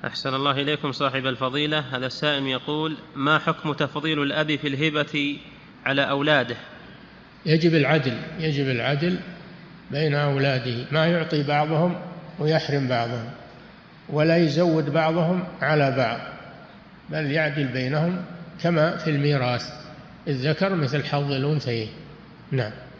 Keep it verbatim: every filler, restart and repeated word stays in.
أحسن الله إليكم صاحب الفضيلة. هذا السائل يقول: ما حكم تفضيل الأب في الهبة على أولاده؟ يجب العدل، يجب العدل بين أولاده، ما يعطي بعضهم ويحرم بعضهم، ولا يزود بعضهم على بعض، بل يعدل بينهم كما في الميراث، الذكر مثل حظ الأنثيين. نعم.